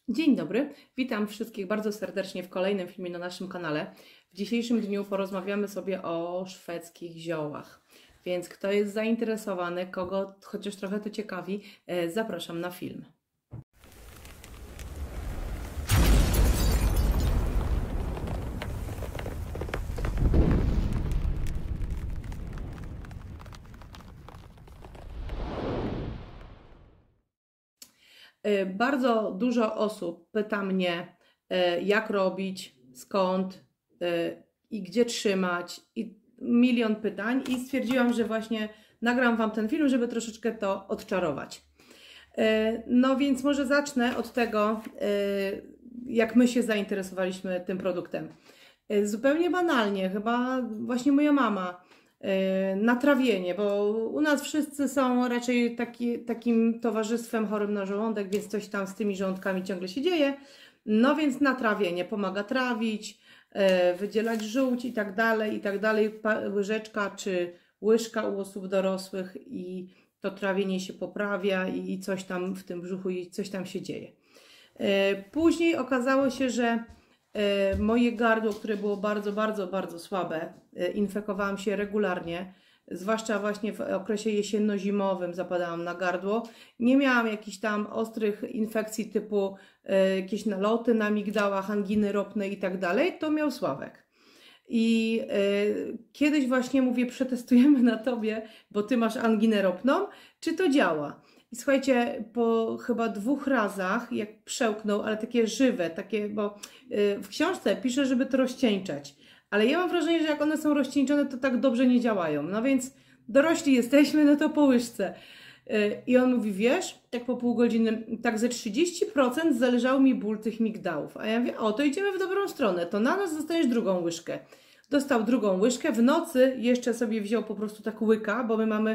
Dzień dobry, witam wszystkich bardzo serdecznie w kolejnym filmie na naszym kanale. W dzisiejszym dniu porozmawiamy sobie o szwedzkich ziołach. Więc kto jest zainteresowany, kogo chociaż trochę to ciekawi, zapraszam na film. Bardzo dużo osób pyta mnie, jak robić, skąd i gdzie trzymać, i milion pytań, i stwierdziłam, że właśnie nagram Wam ten film, żeby troszeczkę to odczarować. No więc może zacznę od tego, jak my się zainteresowaliśmy tym produktem. Zupełnie banalnie, chyba właśnie moja mama, natrawienie, bo u nas wszyscy są raczej takim towarzystwem chorym na żołądek, więc coś tam z tymi żołądkami ciągle się dzieje. No więc natrawienie pomaga trawić, wydzielać żółć i tak dalej, łyżeczka czy łyżka u osób dorosłych i to trawienie się poprawia i coś tam w tym brzuchu i coś tam się dzieje. Później okazało się, że moje gardło, które było bardzo słabe, infekowałam się regularnie, zwłaszcza właśnie w okresie jesienno-zimowym zapadałam na gardło. Nie miałam jakichś tam ostrych infekcji typu jakieś naloty na migdałach, anginy ropne i tak dalej, to miał Sławek. I kiedyś właśnie mówię, przetestujemy na Tobie, bo Ty masz anginę ropną, czy to działa. I słuchajcie, po chyba 2 razach, jak przełknął, ale takie żywe, takie, bo w książce pisze, żeby to rozcieńczać, ale ja mam wrażenie, że jak one są rozcieńczone, to tak dobrze nie działają. No więc dorośli jesteśmy, no to po łyżce. I on mówi, wiesz, tak po pół godziny, tak ze 30% zależał mi ból tych migdałów. A ja mówię, o, to idziemy w dobrą stronę, to na nas dostaniesz drugą łyżkę. Dostał drugą łyżkę, w nocy jeszcze sobie wziął po prostu tak łyka, bo my mamy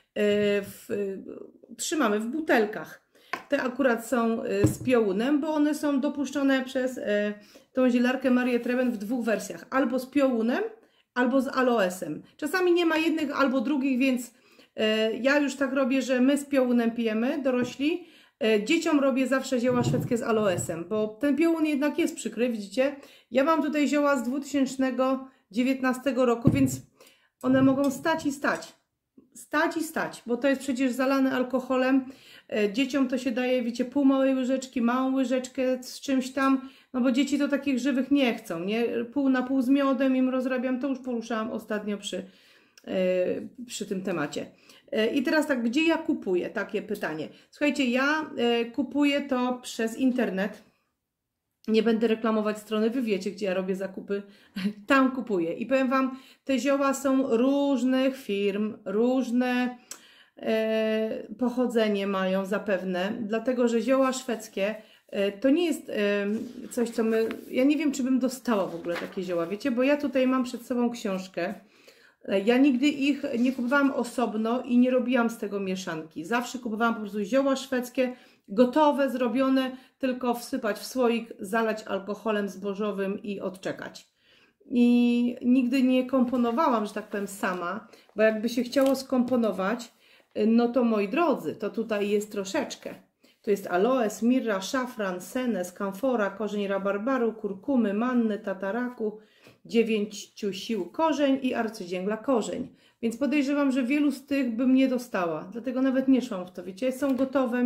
trzymamy w butelkach. Te akurat są z piołunem, bo one są dopuszczone przez tą zielarkę Marię Treben w 2 wersjach. Albo z piołunem, albo z aloesem. Czasami nie ma jednych albo drugich, więc ja już tak robię, że my z piołunem pijemy, dorośli. Dzieciom robię zawsze zioła szwedzkie z aloesem, bo ten piołun jednak jest przykry, widzicie? Ja mam tutaj zioła z 2019 roku, więc one mogą stać i stać. Stać i stać, bo to jest przecież zalane alkoholem. Dzieciom to się daje, wiecie, pół małej łyżeczki, małą łyżeczkę z czymś tam, no bo dzieci to takich żywych nie chcą, nie? Pół na pół z miodem im rozrabiam, to już poruszałam ostatnio przy tym temacie. I teraz tak, gdzie ja kupuję? Takie pytanie. Słuchajcie, ja kupuję to przez internet. Nie będę reklamować strony, wy wiecie, gdzie ja robię zakupy. Tam kupuję. I powiem Wam, te zioła są różnych firm, różne pochodzenie mają zapewne, dlatego że zioła szwedzkie to nie jest coś, co my... Ja nie wiem, czy bym dostała w ogóle takie zioła, wiecie, bo ja tutaj mam przed sobą książkę. Ja nigdy ich nie kupowałam osobno i nie robiłam z tego mieszanki. Zawsze kupowałam po prostu zioła szwedzkie, gotowe, zrobione, tylko wsypać w słoik, zalać alkoholem zbożowym i odczekać. I nigdy nie komponowałam, że tak powiem, sama, bo jakby się chciało skomponować, no to moi drodzy, to tutaj jest troszeczkę. To jest aloes, mirra, szafran, senes, kamfora, korzeń rabarbaru, kurkumy, manny, tataraku, 9 sił korzeń i arcydzięgla korzeń. Więc podejrzewam, że wielu z tych bym nie dostała, dlatego nawet nie szłam w to, wiecie, są gotowe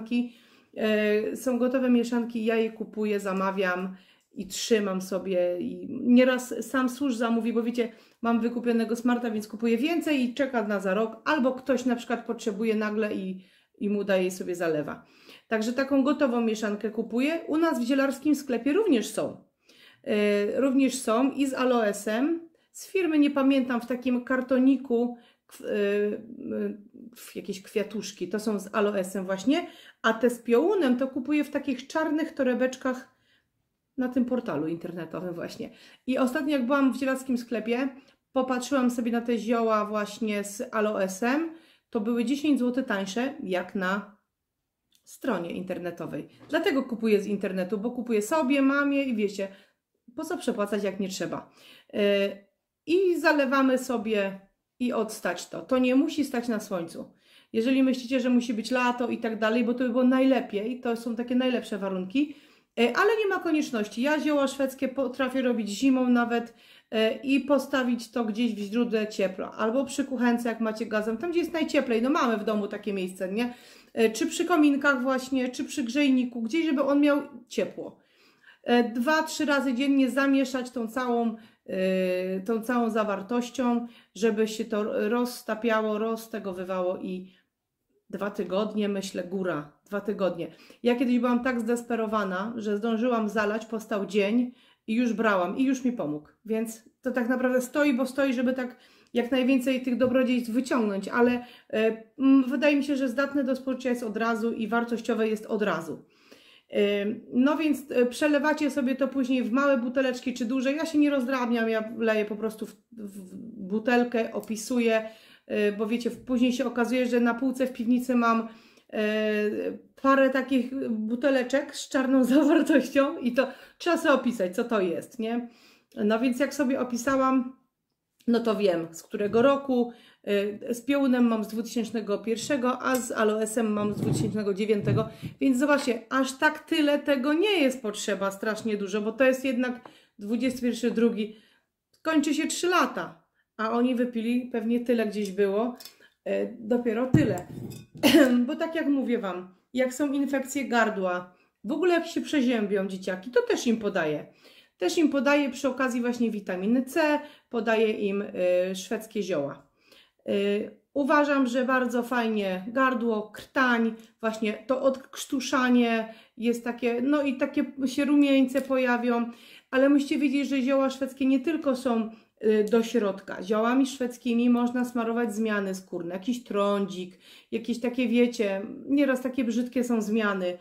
mieszanki, ja je kupuję, zamawiam i trzymam sobie i nieraz sam służ zamówi, bo wiecie, mam wykupionego smarta, więc kupuję więcej i czeka za rok, albo ktoś na przykład potrzebuje nagle i mu daje i sobie zalewa. Także taką gotową mieszankę kupuję. U nas w zielarskim sklepie również są i z aloesem, z firmy nie pamiętam, w takim kartoniku jakieś kwiatuszki, to są z aloesem właśnie, a te z piołunem to kupuję w takich czarnych torebeczkach na tym portalu internetowym właśnie. I ostatnio jak byłam w zielarskim sklepie, popatrzyłam sobie na te zioła właśnie z aloesem, to były 10 zł tańsze jak na stronie internetowej. Dlatego kupuję z internetu, bo kupuję sobie, mamie i wiecie, po co przepłacać jak nie trzeba. I zalewamy sobie i odstać to. To nie musi stać na słońcu. Jeżeli myślicie, że musi być lato i tak dalej, bo to by było najlepiej, to są takie najlepsze warunki, Ale nie ma konieczności. Ja zioła szwedzkie potrafię robić zimą nawet i postawić to gdzieś w źródle ciepła. Albo przy kuchence, jak macie gazem, tam gdzie jest najcieplej. No mamy w domu takie miejsce, nie? Czy przy kominkach właśnie, czy przy grzejniku, gdzieś, żeby on miał ciepło. 2-3 razy dziennie zamieszać tą całą zawartością, żeby się to roztapiało, roztegowywało i 2 tygodnie, myślę, góra, 2 tygodnie. Ja kiedyś byłam tak zdesperowana, że zdążyłam zalać, postał dzień i już brałam i już mi pomógł. Więc to tak naprawdę stoi, bo stoi, żeby tak jak najwięcej tych dobrodziejstw wyciągnąć, ale wydaje mi się, że zdatne do spożycia jest od razu i wartościowe jest od razu. No więc przelewacie sobie to później w małe buteleczki czy duże. Ja się nie rozdrabniam, ja leję po prostu w butelkę, opisuję, bo wiecie, później się okazuje, że na półce w piwnicy mam parę takich buteleczek z czarną zawartością i to trzeba sobie opisać, co to jest, nie? No więc jak sobie opisałam, no to wiem, z którego roku. Z piołunem mam z 2001, a z aloesem mam z 2009, więc zobaczcie, aż tak tyle tego nie jest potrzeba, strasznie dużo, bo to jest jednak 21, drugi, kończy się 3 lata, a oni wypili, pewnie tyle gdzieś było, dopiero tyle, bo tak jak mówię Wam, jak są infekcje gardła, w ogóle jak się przeziębią dzieciaki, to też im podaję. Też im podaję przy okazji właśnie witaminy C, podaję im szwedzkie zioła. Uważam, że bardzo fajnie gardło, krtań, właśnie to odkrztuszanie jest takie, no i takie się rumieńce pojawią, ale musicie wiedzieć, że zioła szwedzkie nie tylko są do środka. Ziołami szwedzkimi można smarować zmiany skórne, jakiś trądzik, jakieś takie, wiecie, nieraz takie brzydkie są zmiany.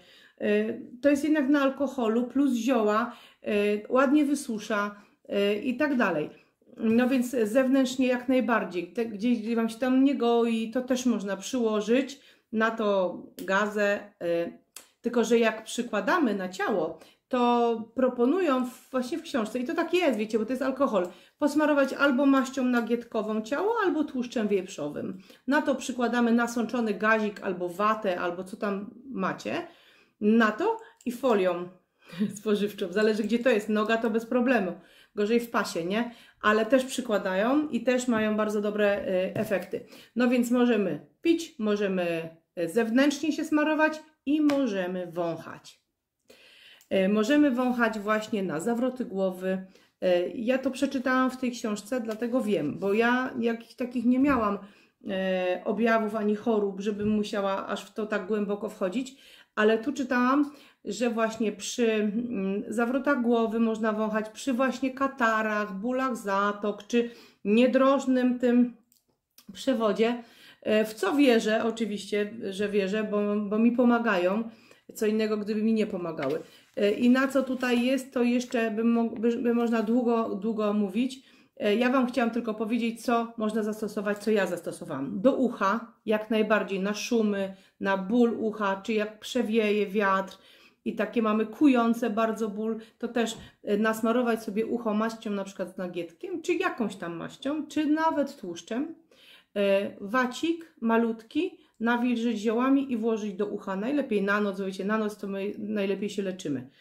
To jest jednak na alkoholu plus zioła, ładnie wysusza i tak dalej. No więc zewnętrznie jak najbardziej. Gdzieś, gdzie Wam się tam nie goi, to też można przyłożyć na to gazę. Tylko że jak przykładamy na ciało, to proponują właśnie w książce, i to tak jest, wiecie, bo to jest alkohol, posmarować albo maścią nagietkową ciało, albo tłuszczem wieprzowym. Na to przykładamy nasączony gazik, albo watę, albo co tam macie, na to i folią spożywczą. Zależy gdzie to jest. Noga to bez problemu. Gorzej w pasie, nie? Ale też przykładają i też mają bardzo dobre efekty. No więc możemy pić, możemy zewnętrznie się smarować i możemy wąchać. Możemy wąchać właśnie na zawroty głowy. Ja to przeczytałam w tej książce, dlatego wiem, bo ja jakichś takich nie miałam objawów ani chorób, żebym musiała aż w to tak głęboko wchodzić, ale tu czytałam, że właśnie przy zawrotach głowy można wąchać, przy właśnie katarach, bólach zatok, czy niedrożnym tym przewodzie, w co wierzę, oczywiście, że wierzę, bo mi pomagają, co innego gdyby mi nie pomagały. I na co tutaj jest, to jeszcze by można długo mówić. Ja Wam chciałam tylko powiedzieć, co można zastosować, co ja zastosowałam. Do ucha, jak najbardziej, na szumy, na ból ucha, czy jak przewieje wiatr i takie mamy kujące bardzo ból, to też nasmarować sobie ucho maścią, na przykład z nagietkiem, czy jakąś tam maścią, czy nawet tłuszczem. Wacik malutki, nawilżyć ziołami i włożyć do ucha. Najlepiej na noc, wiecie, na noc to my najlepiej się leczymy.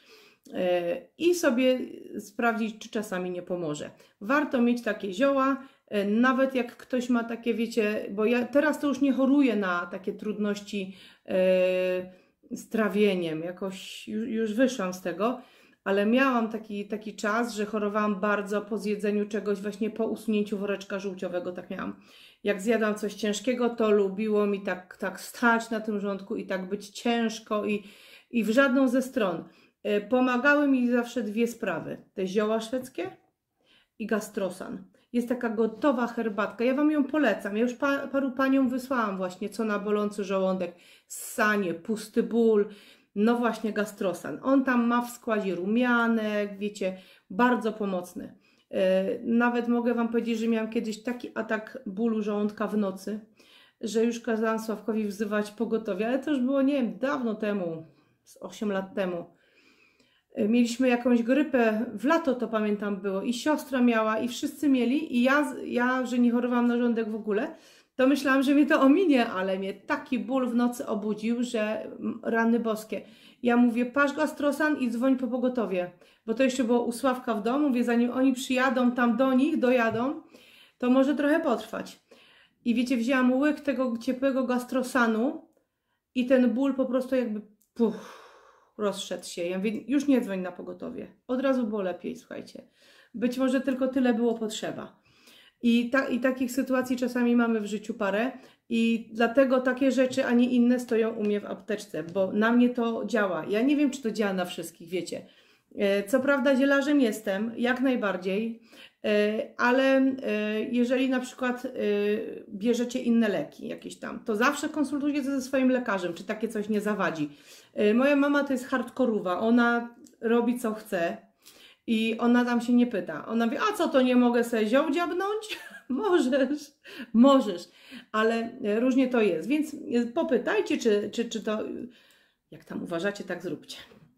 I sobie sprawdzić, czy czasami nie pomoże. Warto mieć takie zioła, nawet jak ktoś ma takie, wiecie, bo ja teraz to już nie choruję na takie trudności z trawieniem, jakoś już wyszłam z tego, ale miałam taki czas, że chorowałam bardzo po zjedzeniu czegoś, właśnie po usunięciu woreczka żółciowego, tak miałam. Jak zjadłam coś ciężkiego, to lubiło mi tak stać na tym żołądku i tak być ciężko i w żadną ze stron. Pomagały mi zawsze 2 sprawy. Te zioła szwedzkie i gastrosan. Jest taka gotowa herbatka. Ja Wam ją polecam. Ja już paru paniom wysłałam właśnie, co na bolący żołądek, ssanie, pusty ból. No właśnie gastrosan. On tam ma w składzie rumianek, wiecie, bardzo pomocny. Nawet mogę Wam powiedzieć, że miałam kiedyś taki atak bólu żołądka w nocy, że już kazałam Sławkowi wzywać pogotowie, ale to już było, nie wiem, dawno temu, z 8 lat temu. Mieliśmy jakąś grypę, w lato to pamiętam było i siostra miała i wszyscy mieli i ja, że nie chorowałam na żołądek w ogóle, to myślałam, że mnie to ominie, ale mnie taki ból w nocy obudził, że rany boskie. Ja mówię, pasz gastrosan i dzwoń po pogotowie, bo to jeszcze było u Sławka w domu, mówię, zanim oni przyjadą tam do nich, dojadą, to może trochę potrwać. I wiecie, wzięłam łyk tego ciepłego gastrosanu i ten ból po prostu jakby rozszedł się. Ja mówię, już nie dzwoń na pogotowie. Od razu było lepiej, słuchajcie. Być może tylko tyle było potrzeba. I takich sytuacji czasami mamy w życiu parę i dlatego takie rzeczy, a nie inne stoją u mnie w apteczce, bo na mnie to działa. Ja nie wiem, czy to działa na wszystkich, wiecie. Co prawda zielarzem jestem, jak najbardziej, ale jeżeli na przykład bierzecie inne leki jakieś tam, to zawsze konsultujcie to ze swoim lekarzem, czy takie coś nie zawadzi. Moja mama to jest hardkorowa, ona robi co chce i ona tam się nie pyta. Ona mówi, a co, to nie mogę sobie zioł dziabnąć? Możesz, ale różnie to jest, więc popytajcie, czy to, jak tam uważacie, tak zróbcie.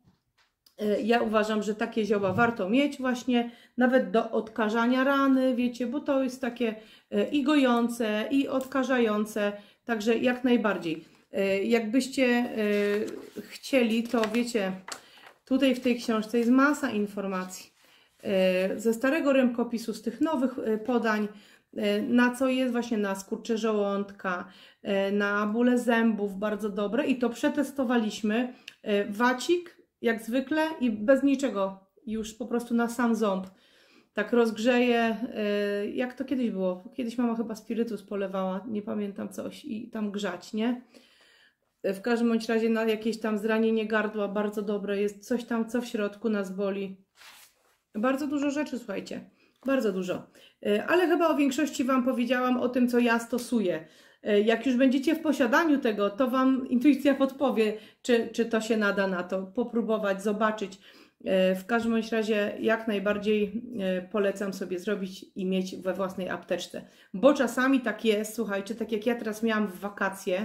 Ja uważam, że takie zioła warto mieć właśnie, nawet do odkażania rany, wiecie, bo to jest takie i gojące, i odkażające, także jak najbardziej. Jakbyście chcieli, to wiecie, tutaj w tej książce jest masa informacji ze starego rękopisu, z tych nowych podań, na co jest właśnie na skurcze żołądka, na bóle zębów, bardzo dobre i to przetestowaliśmy. Wacik jak zwykle i bez niczego, już po prostu na sam ząb. Tak rozgrzeje, jak to kiedyś było. Kiedyś mama chyba spirytus polewała, nie pamiętam coś i tam grzać, nie? W każdym bądź razie na jakieś tam zranienie gardła bardzo dobre jest, coś tam, co w środku nas boli. Bardzo dużo rzeczy, słuchajcie, bardzo dużo. Ale chyba o większości Wam powiedziałam o tym, co ja stosuję. Jak już będziecie w posiadaniu tego, to Wam intuicja podpowie, czy to się nada na to, popróbować, zobaczyć. W każdym bądź razie jak najbardziej polecam sobie zrobić i mieć we własnej apteczce. Bo czasami tak jest, słuchajcie, tak jak ja teraz miałam w wakacje,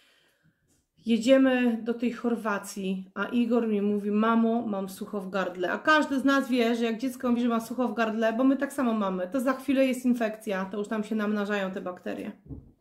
jedziemy do tej Chorwacji, a Igor mi mówi, mamo, mam sucho w gardle. A każdy z nas wie, że jak dziecko mówi, że ma sucho w gardle, bo my tak samo mamy, to za chwilę jest infekcja, to już tam się namnażają te bakterie.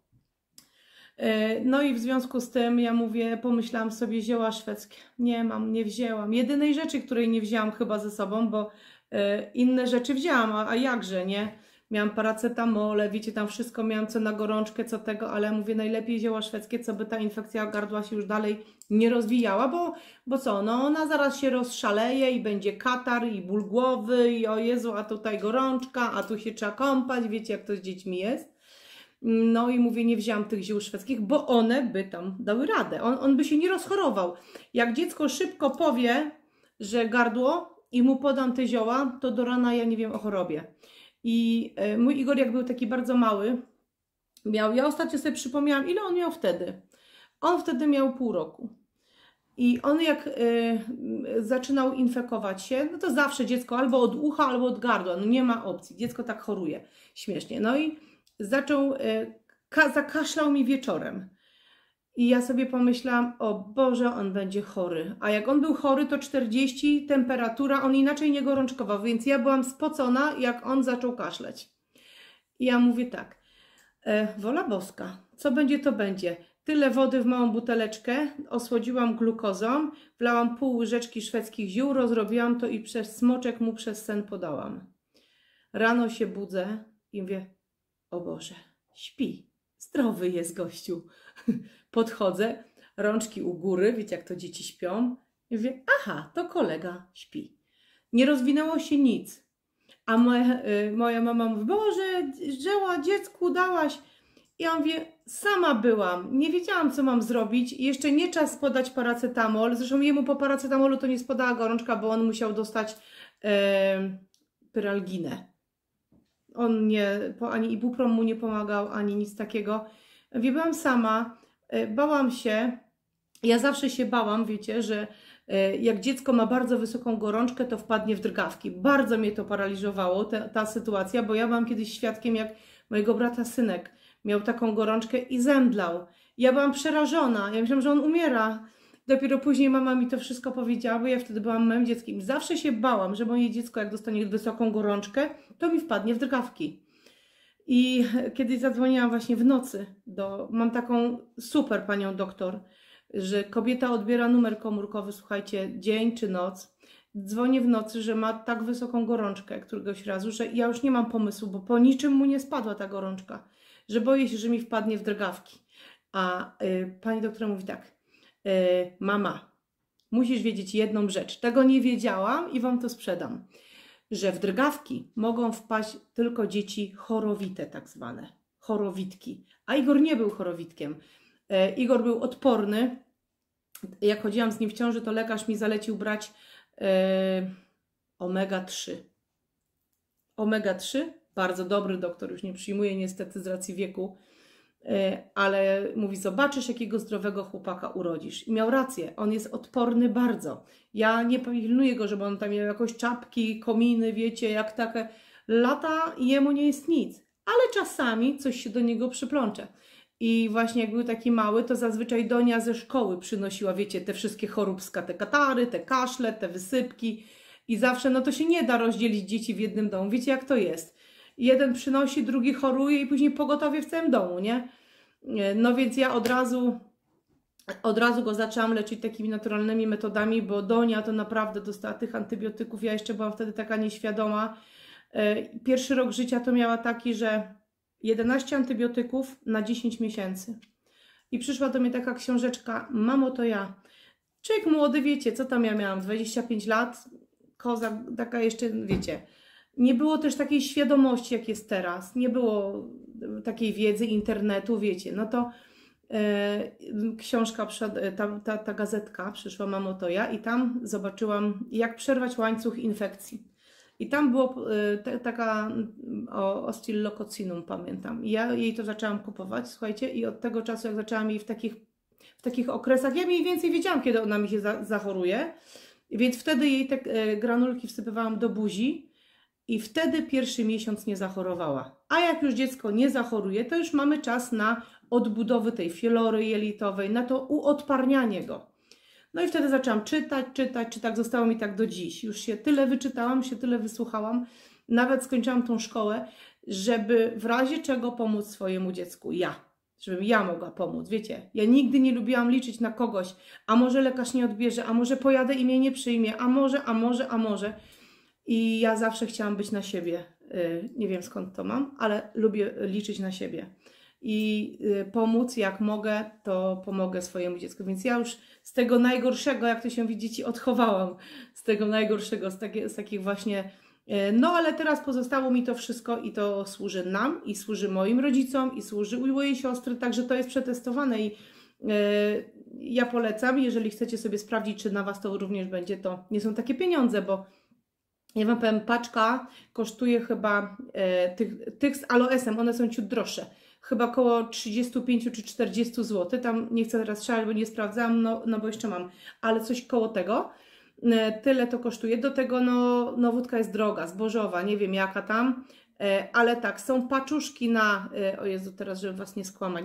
No i w związku z tym ja mówię, pomyślałam sobie, zioła szwedzkie. Nie mam, nie wzięłam. Jedynej rzeczy, której nie wzięłam chyba ze sobą, bo inne rzeczy wzięłam, a jakże, nie? Miałam paracetamole, wiecie, tam wszystko miałam, co na gorączkę, co tego, ale mówię, najlepiej zioła szwedzkie, co by ta infekcja gardła się już dalej nie rozwijała, bo co, no ona zaraz się rozszaleje i będzie katar i ból głowy i o Jezu, a tutaj gorączka, a tu się trzeba kąpać, wiecie, jak to z dziećmi jest. No i mówię, nie wzięłam tych ziół szwedzkich, bo one by tam dały radę. On by się nie rozchorował. Jak dziecko szybko powie, że gardło i mu podam te zioła, to do rana ja nie wiem o chorobie. I mój Igor, jak był taki bardzo mały, ja ostatnio sobie przypomniałam, ile on miał wtedy. On wtedy miał pół roku. I on jak zaczynał infekować się, no to zawsze dziecko albo od ucha, albo od gardła. No nie ma opcji. Dziecko tak choruje. Śmiesznie. No i zaczął, zakaszlał mi wieczorem. I ja sobie pomyślałam, o Boże, on będzie chory. A jak on był chory, to 40, temperatura, on inaczej nie gorączkował, więc ja byłam spocona, jak on zaczął kaszleć. I ja mówię tak, wola boska, co będzie, to będzie. Tyle wody w małą buteleczkę, osłodziłam glukozą, wlałam pół łyżeczki szwedzkich ziół, rozrobiłam to i przez smoczek mu przez sen podałam. Rano się budzę i mówię, o Boże, śpi, zdrowy jest gościu. Podchodzę, rączki u góry, wiecie jak to dzieci śpią. I mówię, aha, to kolega śpi. Nie rozwinęło się nic. A moja mama mówi, Boże, żyła, dziecku dałaś. I ja mówię, sama byłam, nie wiedziałam co mam zrobić. Jeszcze nie czas podać paracetamol. Zresztą jemu po paracetamolu to nie spodała gorączka, bo on musiał dostać pyralginę. On nie, ani ibuprom mu nie pomagał, ani nic takiego. Byłam sama, bałam się. Ja zawsze się bałam, wiecie, że jak dziecko ma bardzo wysoką gorączkę, to wpadnie w drgawki. Bardzo mnie to paraliżowało, ta sytuacja, bo ja byłam kiedyś świadkiem, jak mojego brata synek miał taką gorączkę i zemdlał. Ja byłam przerażona, ja myślałam, że on umiera. Dopiero później mama mi to wszystko powiedziała, bo ja wtedy byłam małym dzieckiem. Zawsze się bałam, że moje dziecko, jak dostanie wysoką gorączkę, to mi wpadnie w drgawki. I kiedyś zadzwoniłam właśnie w nocy mam taką super panią doktor, że kobieta odbiera numer komórkowy, słuchajcie, dzień czy noc. Dzwonię w nocy, że ma tak wysoką gorączkę któregoś razu, że ja już nie mam pomysłu, bo po niczym mu nie spadła ta gorączka, że boję się, że mi wpadnie w drgawki. A pani doktor mówi tak, mama, musisz wiedzieć jedną rzecz, tego nie wiedziałam i wam to sprzedam, że w drgawki mogą wpaść tylko dzieci chorowite, tak zwane, chorowitki. A Igor nie był chorowitkiem. Igor był odporny. Jak chodziłam z nim w ciąży, to lekarz mi zalecił brać omega-3. Omega-3, bardzo dobry doktor, już nie przyjmuje niestety z racji wieku, ale mówi, zobaczysz, jakiego zdrowego chłopaka urodzisz. I miał rację, on jest odporny bardzo. Ja nie pilnuję go, żeby on tam miał jakoś czapki, kominy, wiecie, jak takie lata i jemu nie jest nic. Ale czasami coś się do niego przyplącze. I właśnie jak był taki mały, to zazwyczaj Donia ze szkoły przynosiła, wiecie, te wszystkie choróbska, te katary, te kaszle, te wysypki. I zawsze, no to się nie da rozdzielić dzieci w jednym domu. Wiecie, jak to jest? Jeden przynosi, drugi choruje i później pogotowie w całym domu, nie? No więc ja od razu go zaczęłam leczyć takimi naturalnymi metodami, bo Donia to naprawdę dostała tych antybiotyków. Ja jeszcze byłam wtedy taka nieświadoma. Pierwszy rok życia to miała taki, że 11 antybiotyków na 10 miesięcy. I przyszła do mnie taka książeczka, mamo, to ja. Człowiek młody, wiecie, co tam ja miałam, 25 lat, koza taka jeszcze, wiecie. Nie było też takiej świadomości, jak jest teraz. Nie było takiej wiedzy, internetu, wiecie. No to książka, ta gazetka przyszła, mamo, to ja. I tam zobaczyłam, jak przerwać łańcuch infekcji. I tam było taka o Stillokoccinum, pamiętam. I ja jej to zaczęłam kupować, słuchajcie, i od tego czasu, jak zaczęłam jej w takich okresach, ja mniej więcej wiedziałam, kiedy ona mi się zachoruje, więc wtedy jej te granulki wsypywałam do buzi i wtedy pierwszy miesiąc nie zachorowała. A jak już dziecko nie zachoruje, to już mamy czas na odbudowę tej filory jelitowej, na to uodparnianie go. No i wtedy zaczęłam czytać, czy tak zostało mi tak do dziś. Już się tyle wyczytałam, się tyle wysłuchałam, nawet skończyłam tą szkołę, żeby w razie czego pomóc swojemu dziecku. Żebym ja mogła pomóc, wiecie. Ja nigdy nie lubiłam liczyć na kogoś, a może lekarz nie odbierze, a może pojadę i mnie nie przyjmie, a może. I ja zawsze chciałam być na siebie. Nie wiem, skąd to mam, ale lubię liczyć na siebie. I pomóc, jak mogę, to pomogę swojemu dziecku. Więc ja już z tego najgorszego, jak to się widzicie, odchowałam. Z tego najgorszego, z takich właśnie... No, ale teraz pozostało mi to wszystko i to służy nam, i służy moim rodzicom, i służy u mojej siostry, także to jest przetestowane i ja polecam, jeżeli chcecie sobie sprawdzić, czy na Was to również będzie, to nie są takie pieniądze, bo ja Wam powiem, paczka kosztuje chyba tych z aloesem, one są ciut droższe. Chyba około 35 czy 40 zł. Tam nie chcę teraz strzelać, bo nie sprawdzałam, no bo jeszcze mam, ale coś koło tego. Tyle to kosztuje. Do tego no wódka jest droga, zbożowa, nie wiem jaka tam, ale tak, są paczuszki na, o Jezu, teraz żeby Was nie skłamać,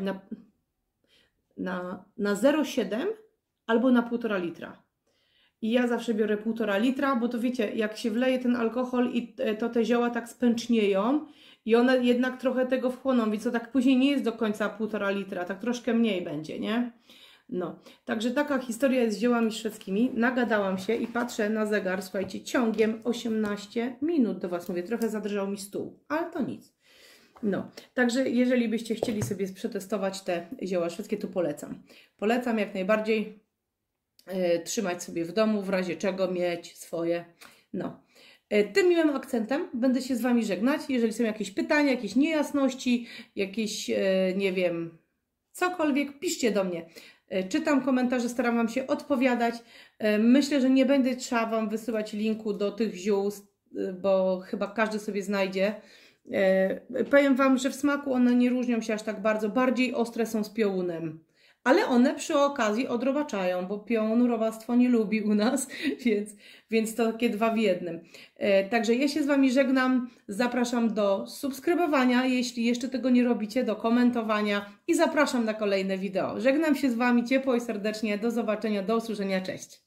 na 0,7 albo na 1,5 litra. I ja zawsze biorę 1,5 litra, bo to wiecie, jak się wleje ten alkohol i to te zioła tak spęcznieją i one jednak trochę tego wchłoną, więc to tak później nie jest do końca 1,5 litra, tak troszkę mniej będzie, nie? No, także taka historia jest z ziołami szwedzkimi. Nagadałam się i patrzę na zegar, słuchajcie, ciągiem 18 minut do Was mówię. Trochę zadrżał mi stół, ale to nic. No, także jeżeli byście chcieli sobie przetestować te zioła szwedzkie, to polecam. Polecam jak najbardziej trzymać sobie w domu, w razie czego mieć swoje. No, tym miłym akcentem będę się z Wami żegnać. Jeżeli są jakieś pytania, jakieś niejasności, jakieś, nie wiem, cokolwiek, piszcie do mnie. Czytam komentarze, staram Wam się odpowiadać. Myślę, że nie będę trzeba Wam wysyłać linku do tych ziół, bo chyba każdy sobie znajdzie. Powiem Wam, że w smaku one nie różnią się aż tak bardzo. Bardziej ostre są z piołunem. Ale one przy okazji odrobaczają, bo piołun robactwo nie lubi u nas, więc to takie 2 w 1. Także ja się z Wami żegnam, zapraszam do subskrybowania, jeśli jeszcze tego nie robicie, do komentowania i zapraszam na kolejne wideo. Żegnam się z Wami ciepło i serdecznie, do zobaczenia, do usłyszenia, cześć!